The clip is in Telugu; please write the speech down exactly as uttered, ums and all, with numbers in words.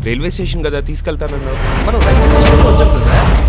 రైల్వే స్టేషన్ కదా తీసుకెళ్తానన్నావు. మనం రైల్వే స్టేషన్కి వచ్చాం కదా.